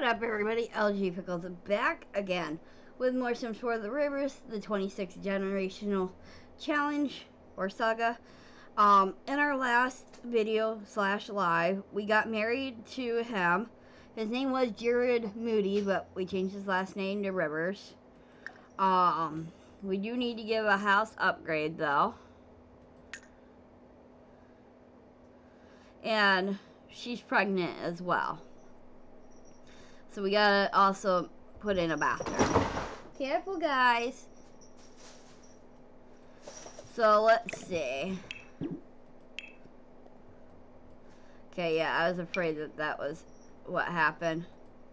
What up, everybody? LG Pickles back again with more Sims 4 The Rivers, the 26th generational challenge or saga. In our last video / live, we got married to him. His name was Jared Moody, but we changed his last name to Rivers. We do need to give a house upgrade though. And she's pregnant as well. So we gotta also put in a bathroom. Careful, guys. So let's see. Okay, yeah, I was afraid that that was what happened.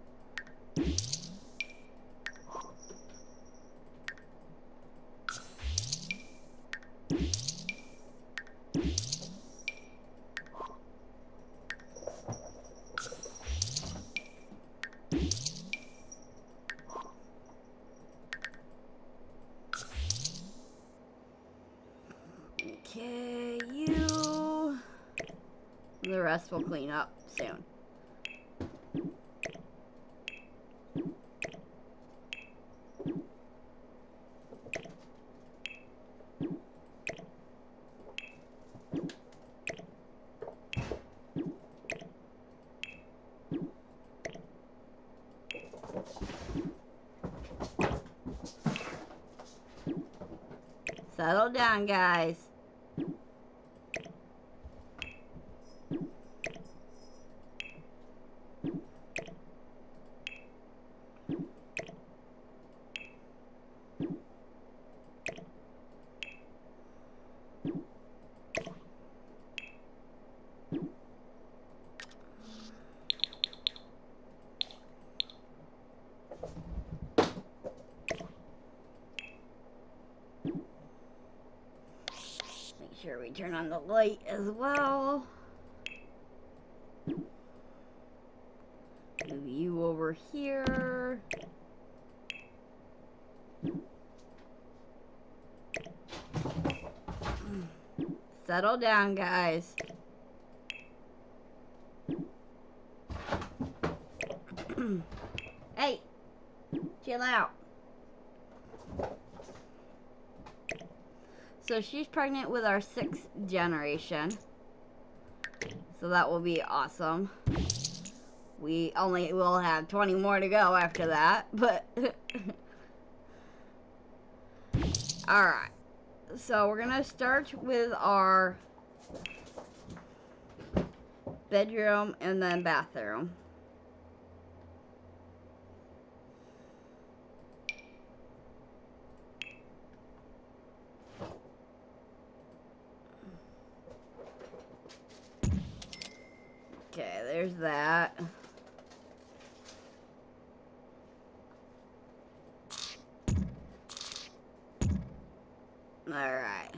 Okay, you. The rest will clean up soon. Settle down, guys. Make sure we turn on the light as well. Move you over here. Settle down, guys. Hey, chill out. So she's pregnant with our 6th generation. So that will be awesome. We only will have 20 more to go after that, but alright. So we're gonna start with our bedroom and then bathroom. Okay, there's that. All right.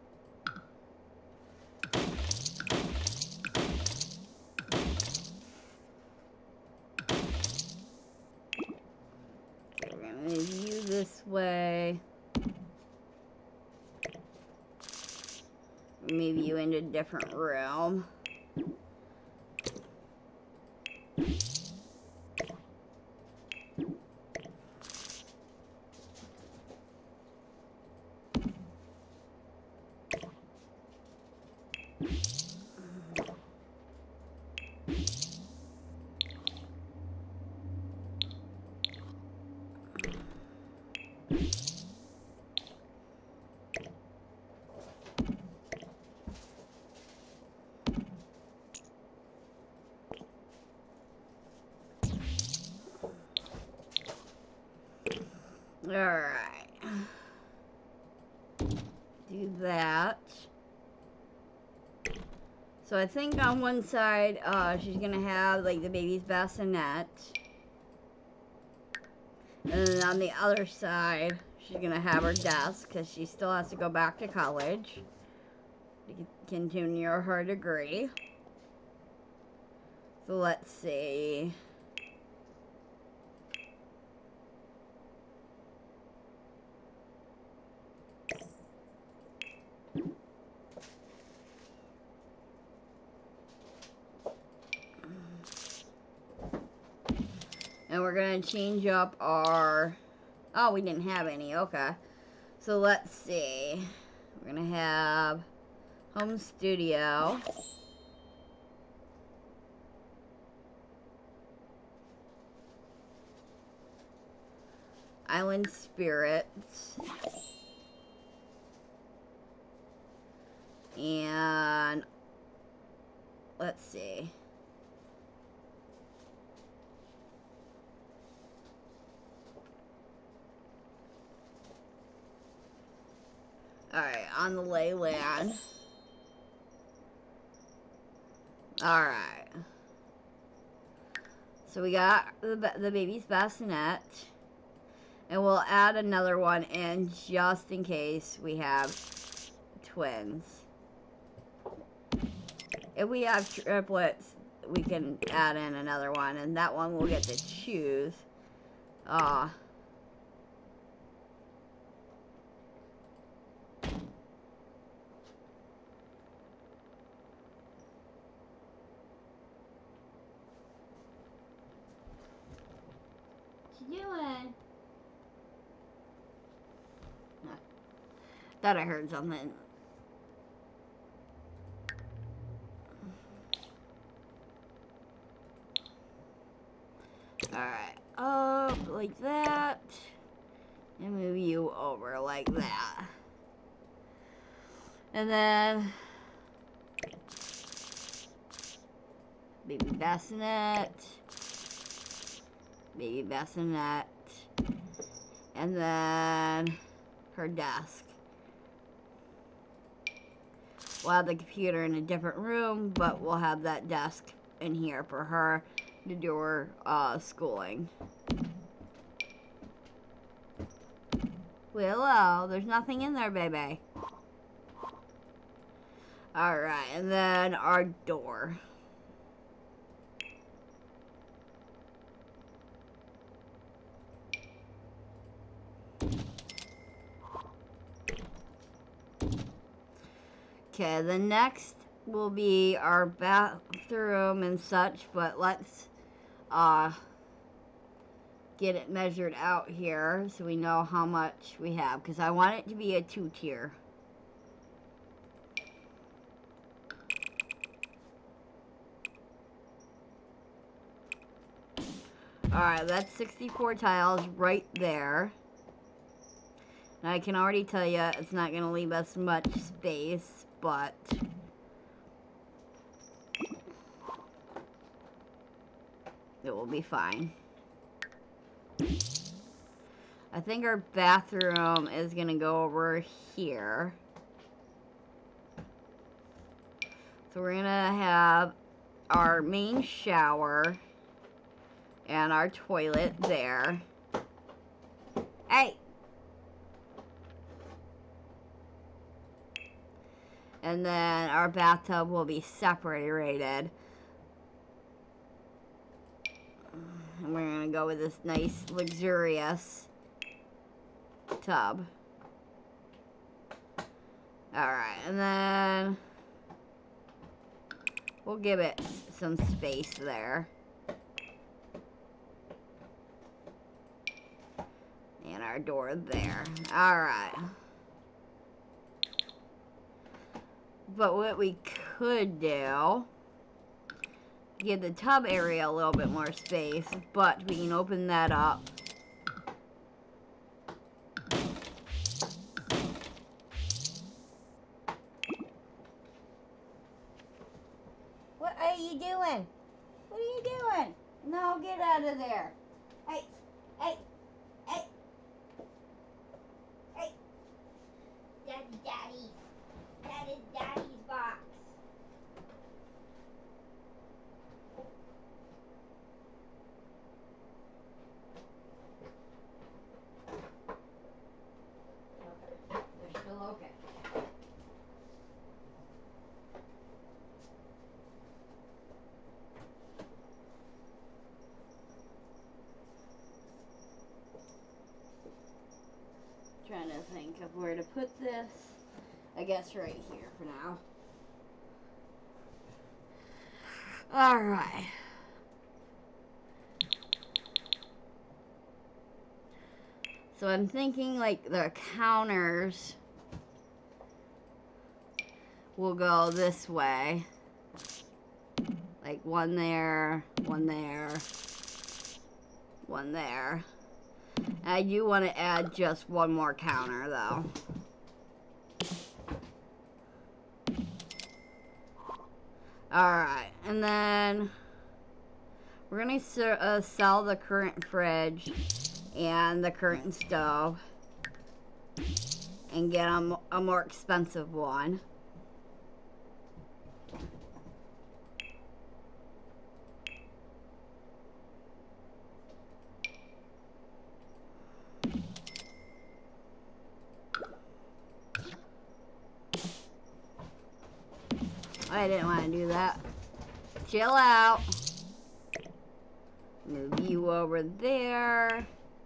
Okay, we're gonna move you this way. Move you into a different room. Alright. Do that. So I think on one side, she's gonna have like the baby's bassinet. And then on the other side, she's gonna have her desk because she still has to go back to college to continue her degree. So let's see. And we're going to change up our... Oh, we didn't have any. Okay. So let's see. We're going to have home studio. Island spirits. And let's see. Alright, on the Leyland. Alright. So we got the baby's bassinet. And we'll add another one in just in case we have twins. If we have triplets, we can add in another one. And that one we'll get to choose. What you doing? Thought I heard something. Alright, up like that. And move you over like that. And then baby bassinet. Baby bassinet. And then her desk. We'll have the computer in a different room, but we'll have that desk in here for her to do her schooling. Willow, there's nothing in there, baby. Alright, and then our door. Okay, the next will be our bathroom and such, but let's get it measured out here so we know how much we have, because I want it to be a 2-tier. Alright, that's 64 tiles right there. And I can already tell you it's not going to leave us much space, but it will be fine. I think our bathroom is going to go over here. So we're going to have our main shower and our toilet there. Hey! And then our bathtub will be separated. And we're going to go with this nice, luxurious tub. Alright, and then we'll give it some space there. And our door there. Alright. But what we could do, give the tub area a little bit more space, but we can open that up. What are you doing? What are you doing? No, get out of there. Hey, hey, hey, hey. Daddy. That is Daddy's box. Okay, they're still okay. Trying to think of where to put this. I guess right here for now. Alright. So I'm thinking like the counters will go this way. Like one there, one there, one there. I do want to add just one more counter though. Alright, and then we're going to sell the current fridge and the current stove and get a more expensive one. I didn't want to do that. Chill out. Move you over there.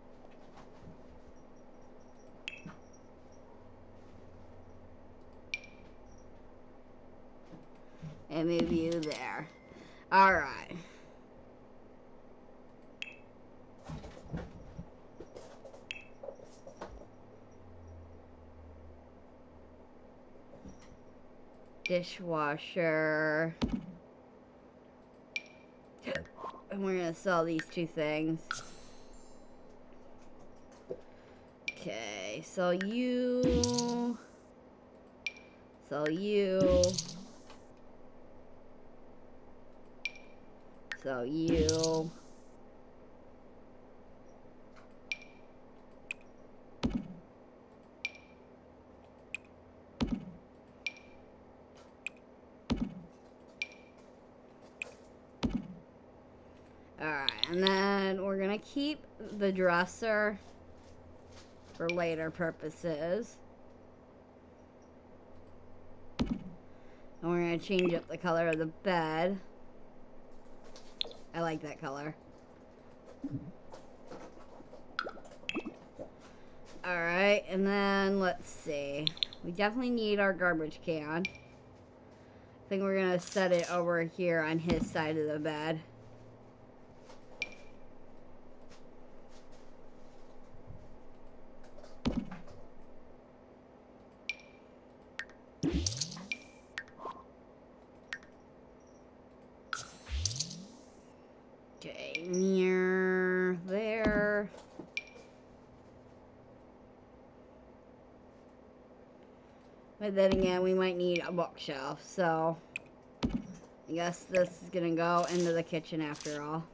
And move you there. Alright. Dishwasher. And we're gonna sell these two things. Okay, so you. So you. So you. Alright, and then we're gonna keep the dresser for later purposes. And we're gonna change up the color of the bed. I like that color. Alright, and then let's see. We definitely need our garbage can. I think we're gonna set it over here on his side of the bed. Okay, near there. But then again, we might need a bookshelf, so I guess this is gonna go into the kitchen after all.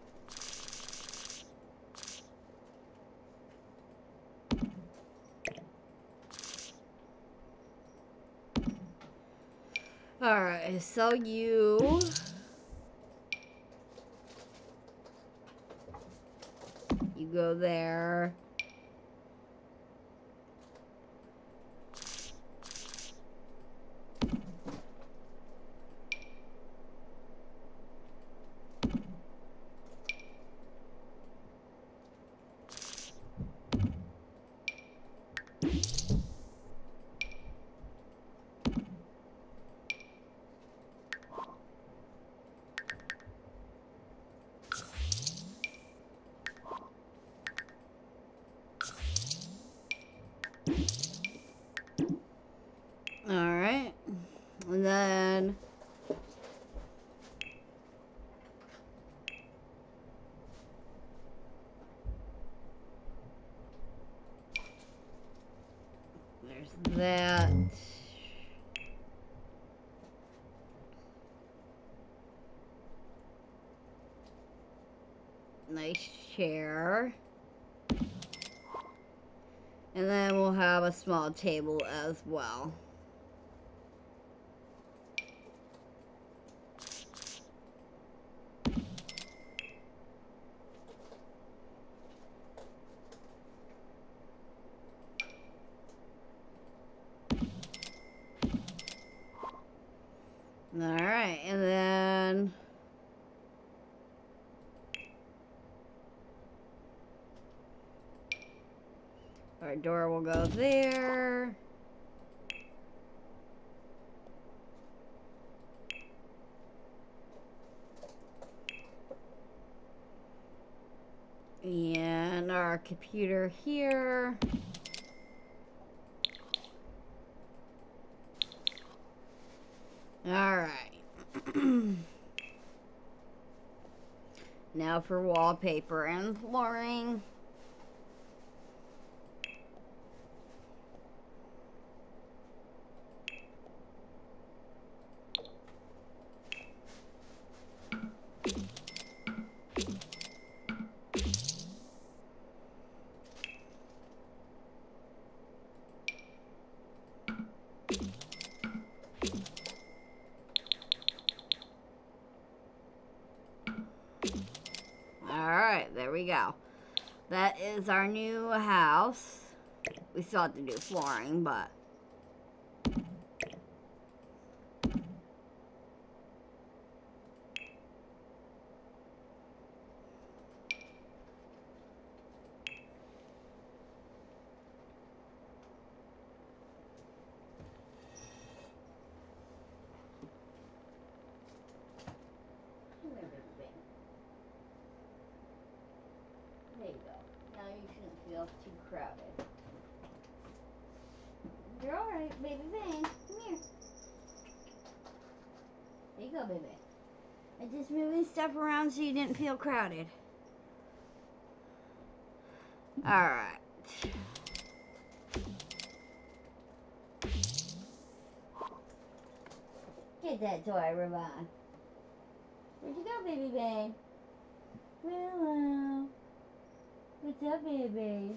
Alright, so you go there. Alright, and then there's that. Nice chair. And then we'll have a small table as well. Alright, and then our door will go there. And our our computer here. Alright. Now for wallpaper and flooring. Alright, there we go. That is our new house. We still have to do flooring, but... There you go. Now you shouldn't feel too crowded. You're alright, baby Bang. Come here. There you go, baby. I'm just moving stuff around so you didn't feel crowded. Alright. Get that toy, Ravon. Where'd you go, baby Bang? Willow. What's up, baby?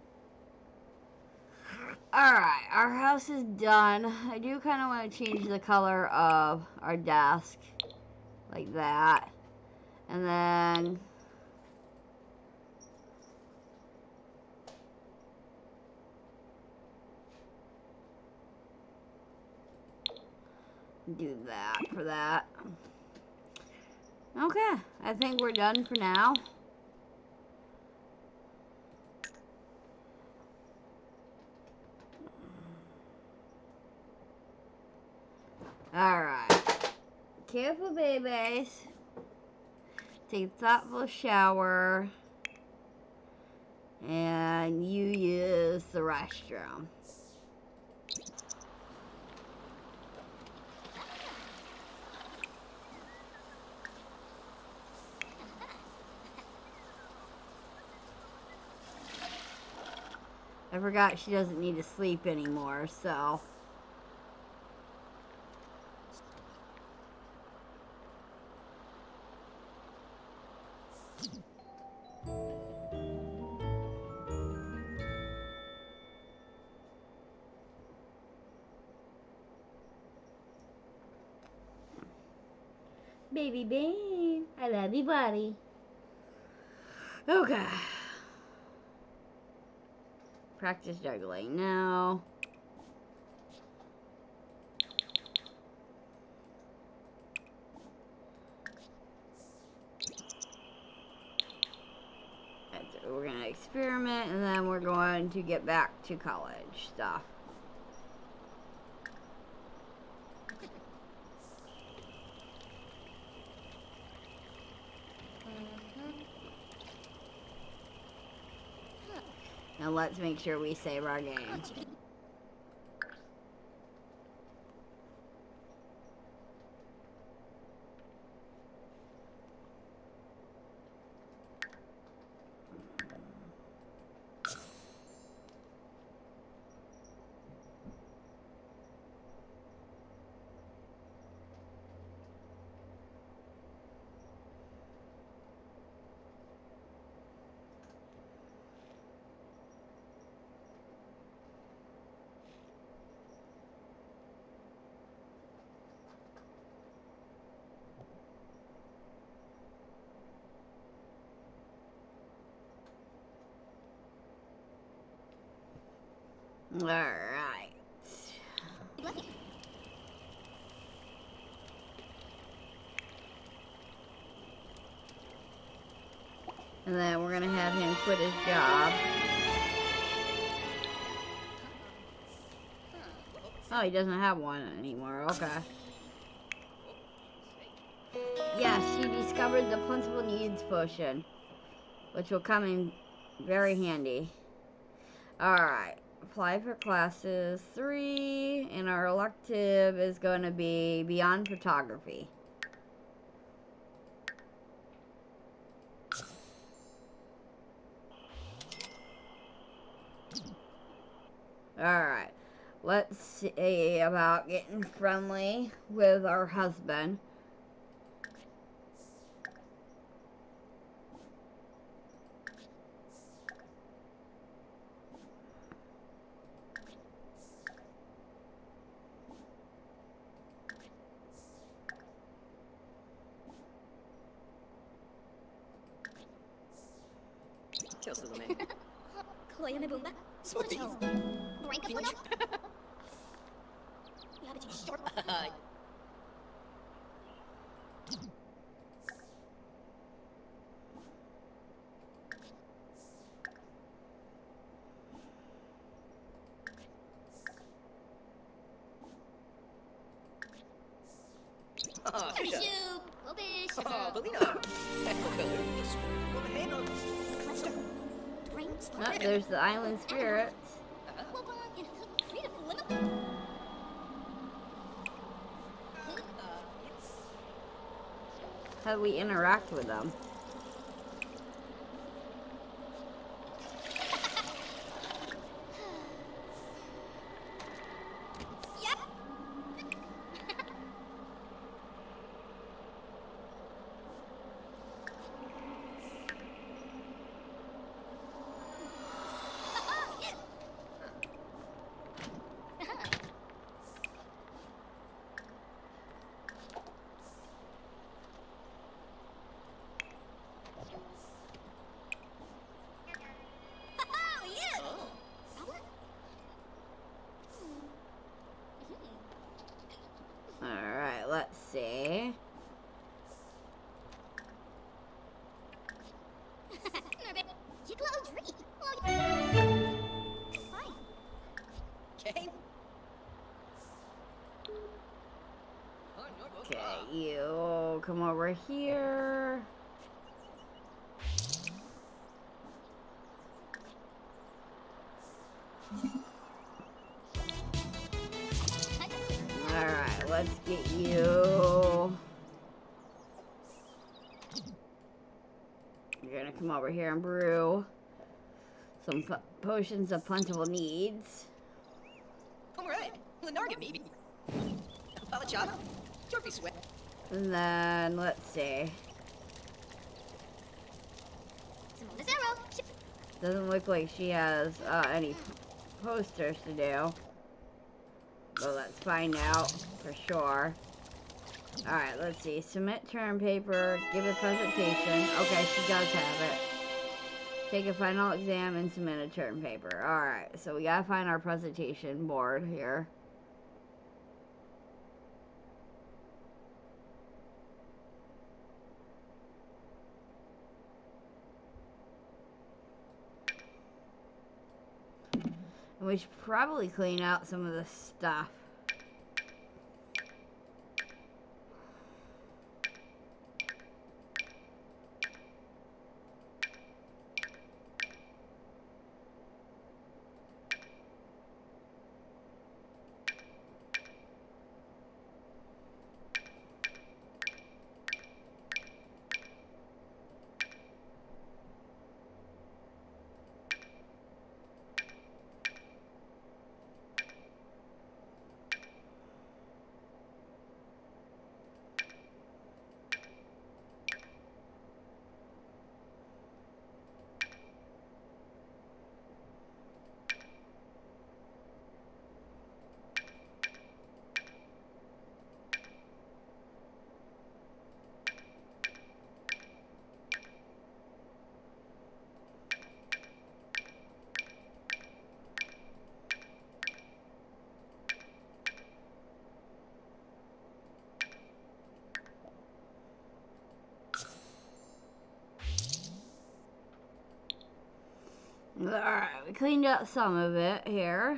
Alright, our house is done. I do kind of want to change the color of our desk. Like that. And then... do that for that. Okay, I think we're done for now. Alright. Careful, babies. Take a thoughtful shower. And you use the restroom. I forgot she doesn't need to sleep anymore, so... Baby Bang, I love you, buddy. Okay. Practice juggling now. We're going to experiment, and then we're going to get back to college stuff. Now let's make sure we save our game. All right. And then we're gonna have him quit his job. Oh, he doesn't have one anymore. Okay. Yes, she discovered the Principal Needs potion, which will come in Very handy. Alright. Apply for classes 3. And our elective is going to be Beyond Photography. Alright. Let's see about getting friendly with our husband. Oh, there's the island spirits. How do we interact with them? Alright, let's see. Okay, you come over here. Alright, let's get you. You're gonna come over here and brew some potions of plentiful needs. And then, let's see. Doesn't look like she has any posters to do. But let's find out for sure. Alright, let's see. Submit term paper, give a presentation. Okay, she does have it. Take a final exam and submit a term paper. Alright, so we gotta find our presentation board here. And we should probably clean out some of the stuff. Alright, we cleaned up some of it here.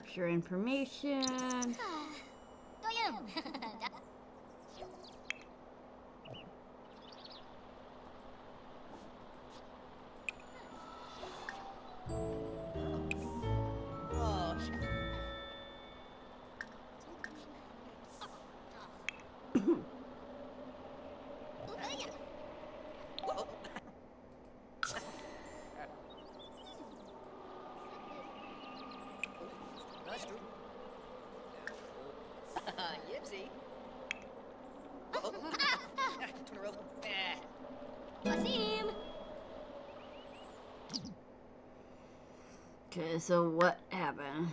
Capture information. Yipsy. Okay, so what happened?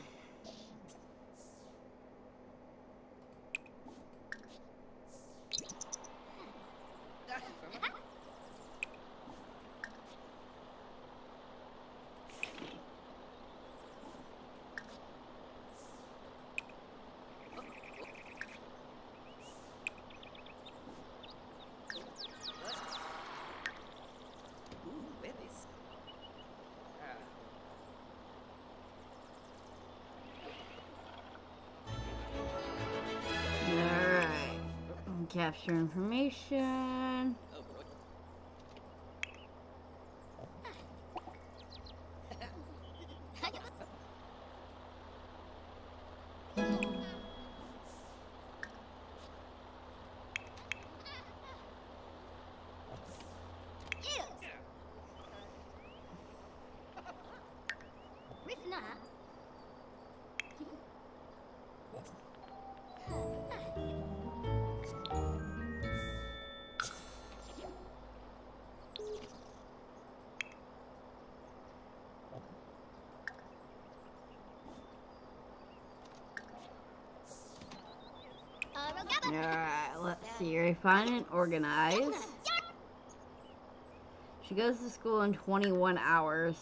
Alright. Capture information. Alright, let's see. Refine and organize. She goes to school in 21 hours.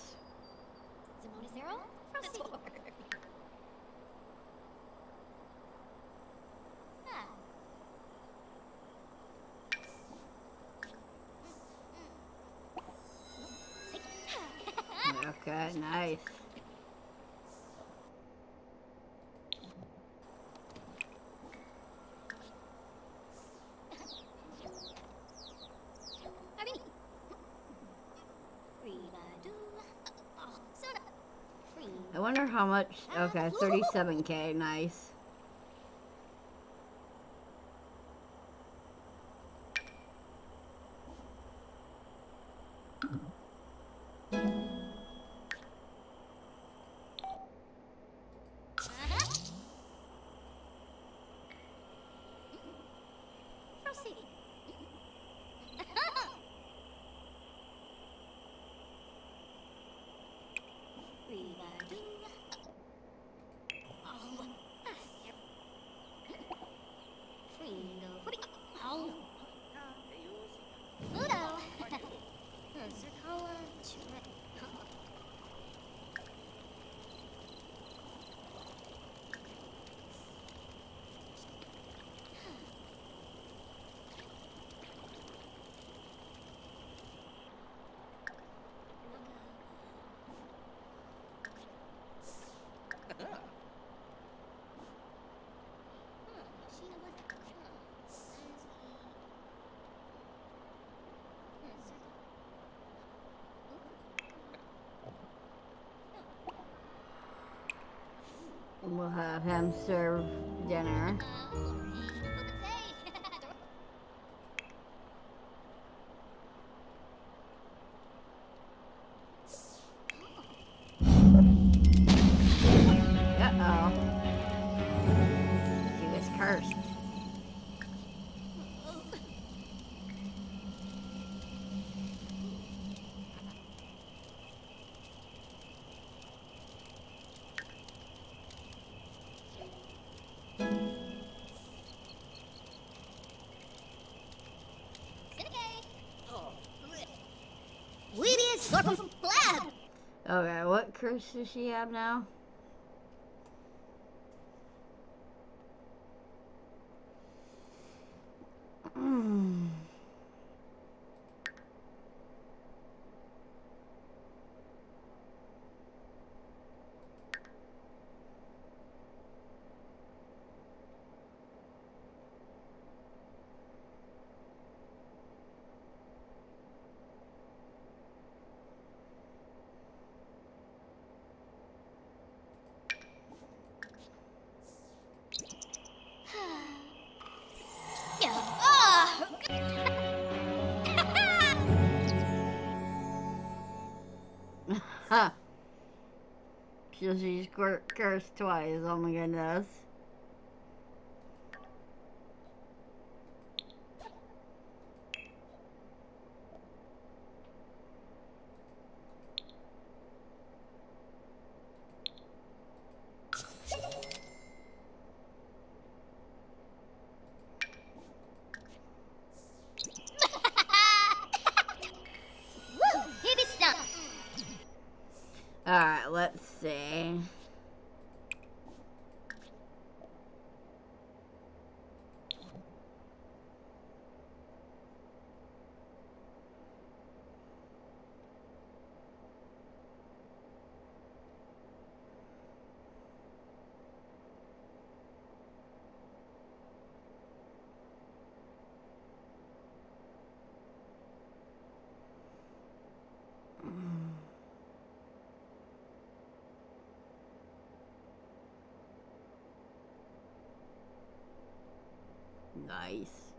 Okay, nice. I wonder how much. Okay, 37K, nice. We'll have him serve dinner. Uh-oh. He was cursed. Okay, what curse does she have now? Huh. She's cursed twice. Oh my goodness. Alright, let's see. Nice.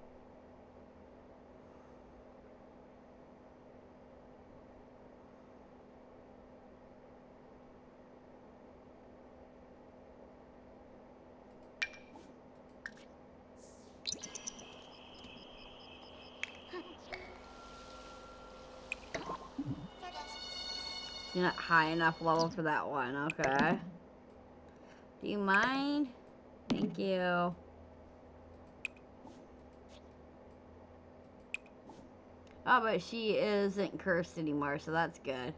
You're not high enough level for that one, okay. Do you mind? Thank you. Oh, but she isn't cursed anymore, so that's good.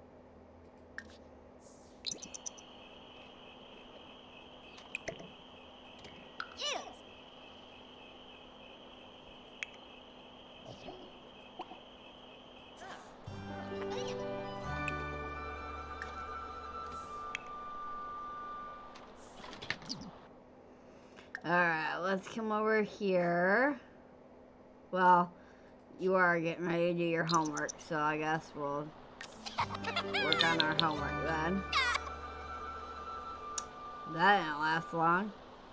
Alright, let's come over here. Well, you are getting ready to do your homework, so I guess we'll work on our homework then. That didn't last long.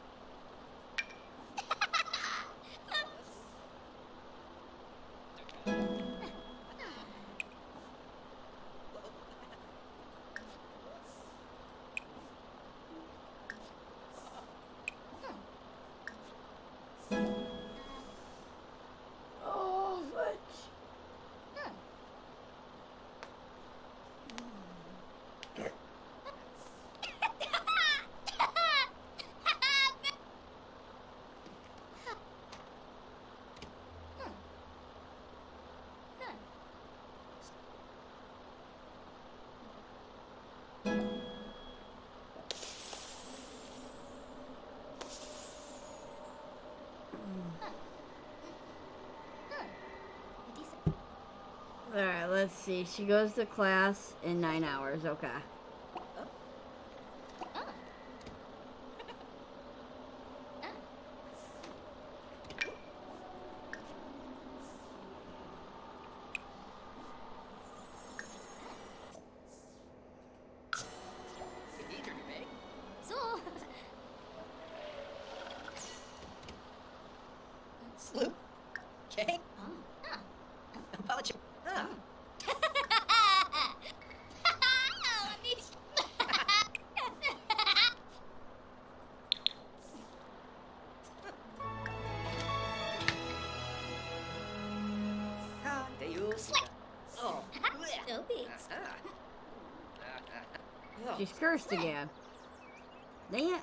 Alright, let's see. She goes to class in 9 hours. Okay. Sloop. Okay. Apology. She's cursed again. Dang it.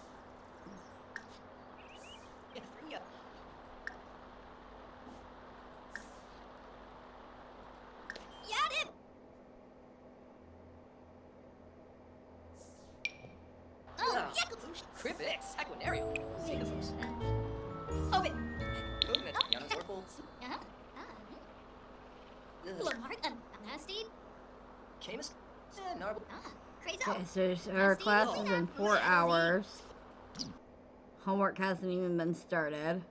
Cripix, Aquanarium, Singapore. Open. Movement, Yana's Oracle. Lamarck and Nasty. Camus, Narble. Okay, so her class is in 4 hours. Homework hasn't even been started.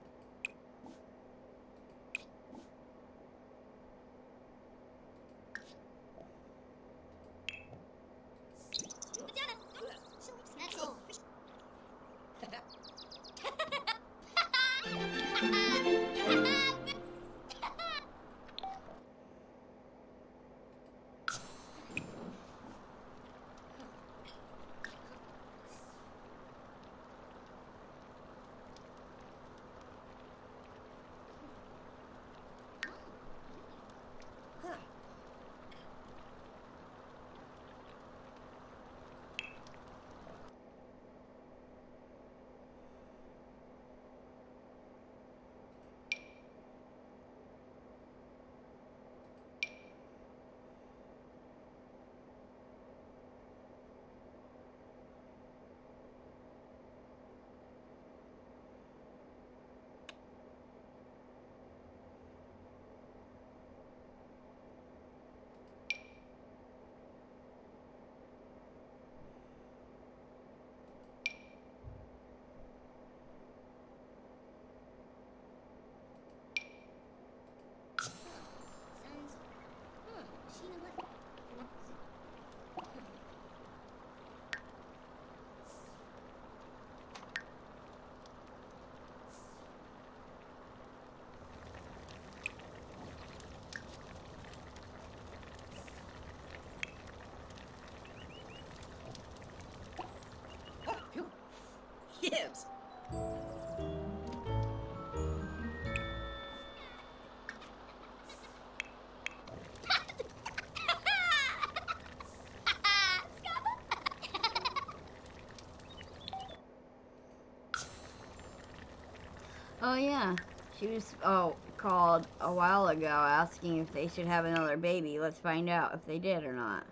Oh yeah, she was called a while ago asking if they should have another baby. Let's find out if they did or not.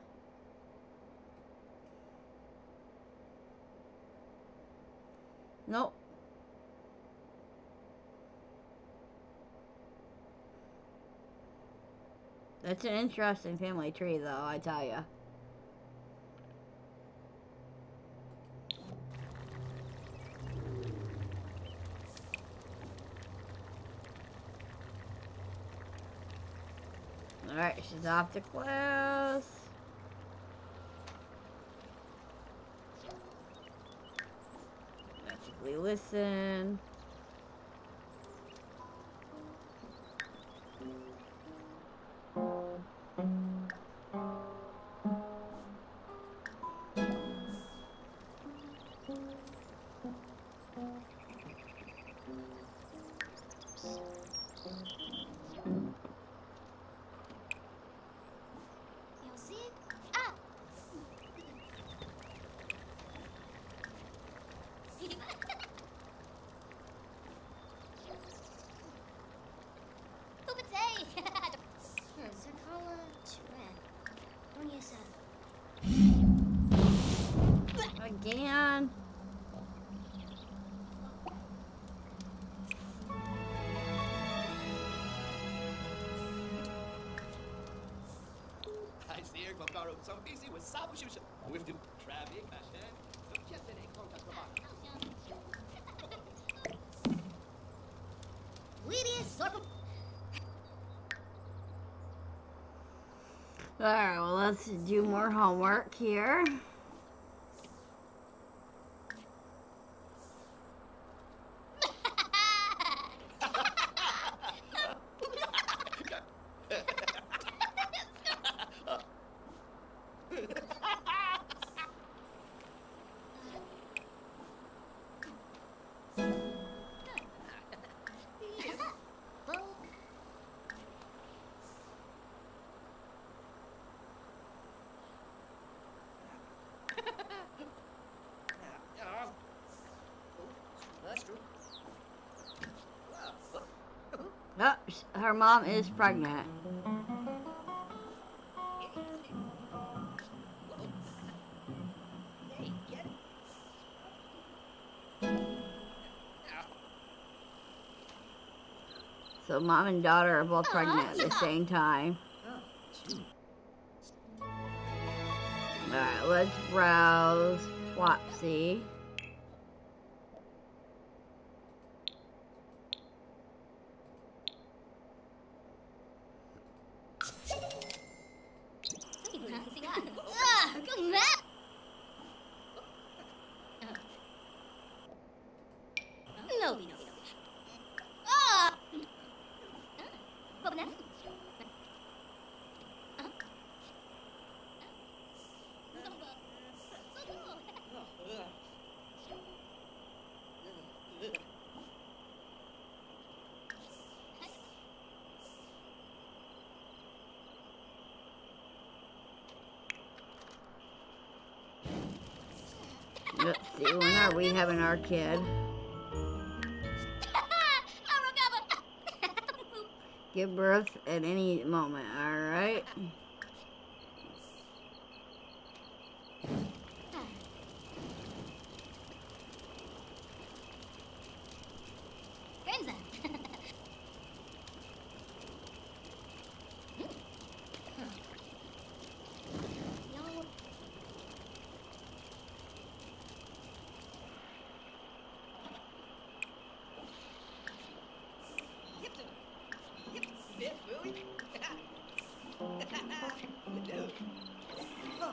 Nope. That's an interesting family tree, though, I tell ya. Alright, she's off to class. Magically listen. Music? Ah! Tupete! Zakala Chuan. Onyesa. Again. I see here, Glocaro, so easy with Sabu Shusha. With the traffic, Mashan. Just an contact Weedy Sorpo. Alright, well, let's do more homework here. That's true. Oh, her mom is pregnant. Hey, get it. So mom and daughter are both pregnant at the same time. Oh, gee. Alright, let's browse Flopsy. Ah, going mad. No, no, no. Ah! Bobna? Let's see, when are we having our kid? Give birth at any moment, alright? Bit food? Dude. Oh.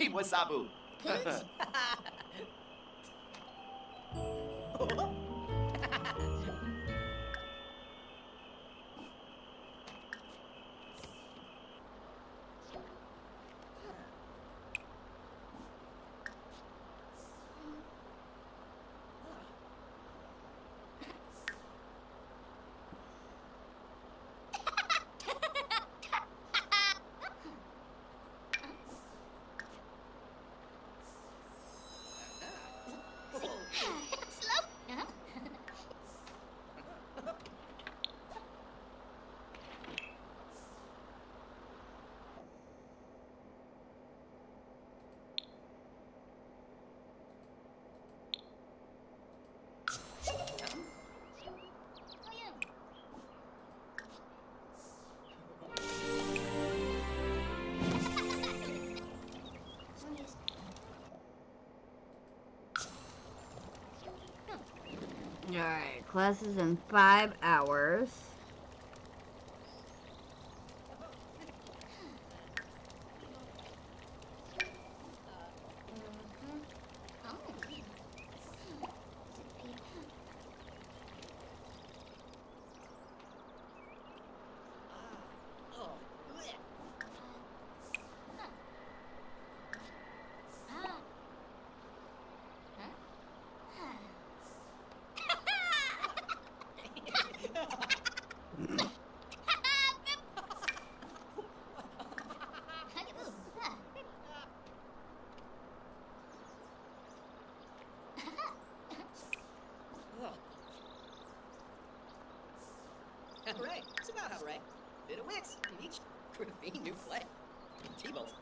wasabu. Pooch? Slow. Huh? Oh, yeah. Alright, class is in 5 hours. Oh, bleh. Oh. Hooray! It's about hooray. Bit of wicks in each graffiti new play. T-bolt.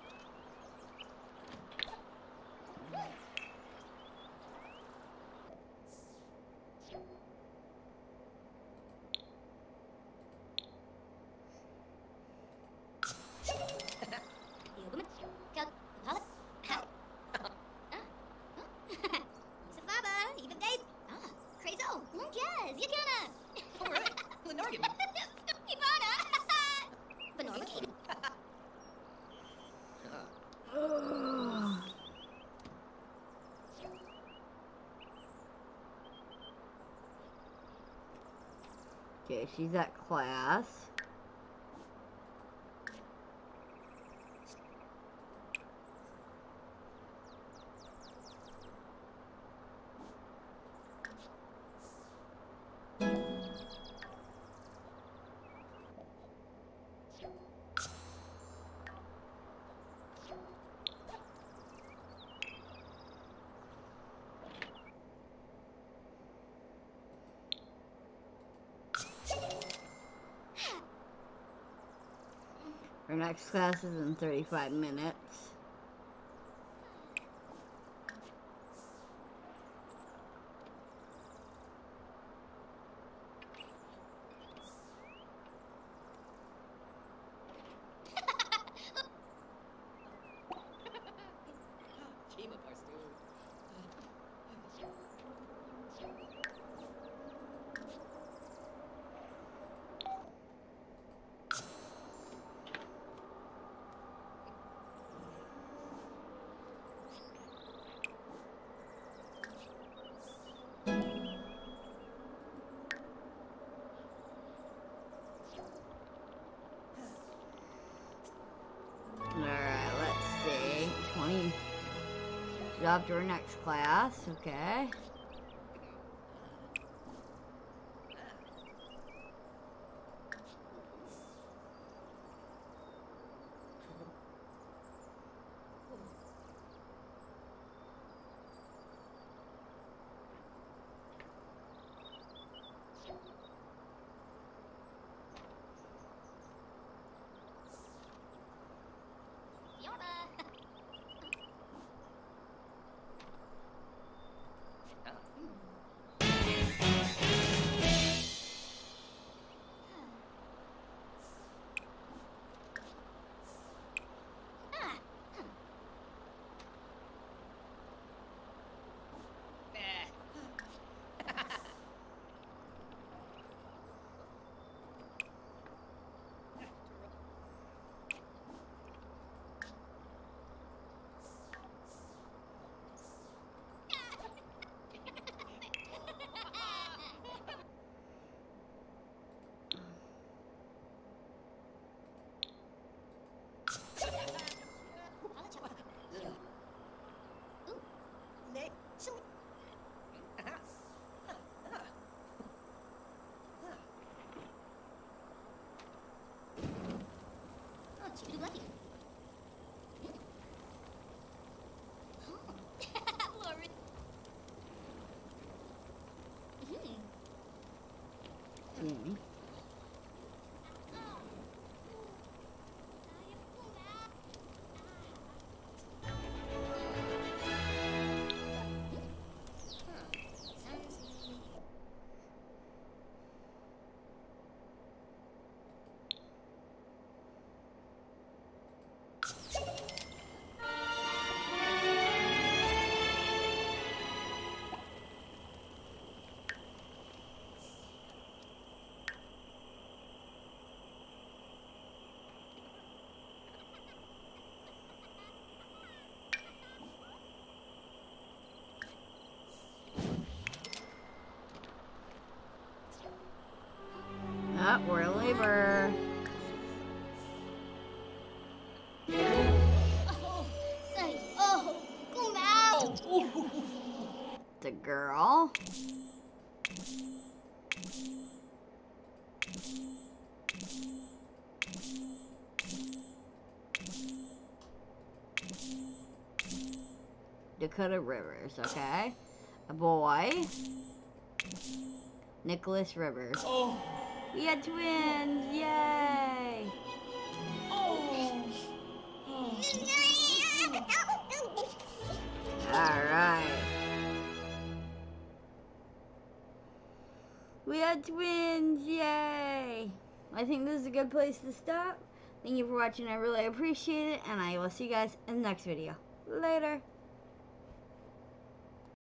Alright, Lenargan. Okay, she's at class. Our next class is in 35 minutes. Chima Barstool. Alright, let's see. 20. She's off to her next class, okay. me. Ah, we're a labor. Oh, say, oh, come out. The girl. Dakota Rivers, okay. A boy. Nicholas Rivers. Oh. We had twins! Yay! Oh. Alright. We had twins! Yay! I think this is a good place to stop. Thank you for watching. I really appreciate it. And I will see you guys in the next video. Later.